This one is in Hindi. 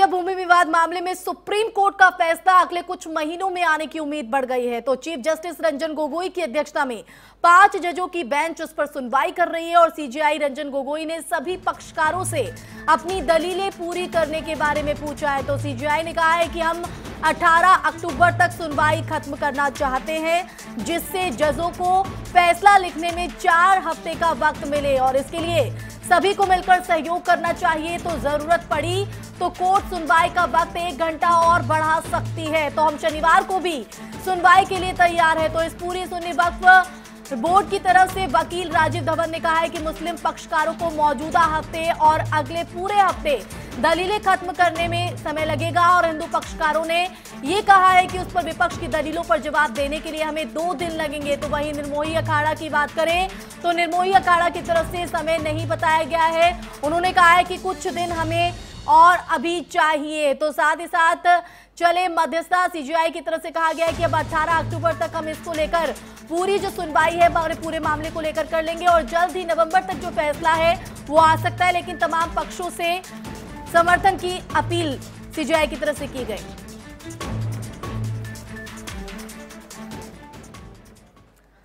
अयोध्या भूमि विवाद मामले में सुप्रीम कोर्ट का फैसला अगले कुछ महीनों में आने की उम्मीद बढ़ गई है। तो चीफ जस्टिस रंजन गोगोई की अध्यक्षता में 5 जजों की बेंच उस पर सुनवाई कर रही है और सीजेआई रंजन गोगोई ने सभी पक्षकारों से अपनी दलीलें पूरी करने के बारे में पूछा है। तो सीजेआई ने कहा है कि हम 18 अक्टूबर तक सुनवाई खत्म करना चाहते हैं, जिससे जजों को फैसला लिखने में 4 हफ्ते का वक्त मिले और इसके लिए सभी को मिलकर सहयोग करना चाहिए। तो जरूरत पड़ी तो कोर्ट सुनवाई का वक्त 1 घंटा और बढ़ा सकती है। तो हम शनिवार को भी सुनवाई के लिए तैयार है। तो इस पूरी सुनने वक्त बोर्ड की तरफ से वकील राजीव धवन ने कहा है कि मुस्लिम पक्षकारों को मौजूदा हफ्ते और अगले पूरे हफ्ते दलीलें खत्म करने में समय लगेगा और हिंदू पक्षकारों ने ये कहा है कि उस पर विपक्ष की दलीलों पर जवाब देने के लिए हमें 2 दिन लगेंगे। तो वहीं निर्मोही अखाड़ा की बात करें तो निर्मोही अखाड़ा की तरफ से समय नहीं बताया गया है। उन्होंने कहा है कि कुछ दिन हमें और अभी चाहिए। तो साथ ही साथ चले मध्यस्थता सीजेआई की तरफ से कहा गया है कि अब 18 अक्टूबर तक हम इसको लेकर पूरी जो सुनवाई है पूरे मामले को लेकर कर लेंगे और जल्द ही नवंबर तक जो फैसला है वो आ सकता है। लेकिन तमाम पक्षों से समर्थन की अपील सीजेआई की तरफ से की गई।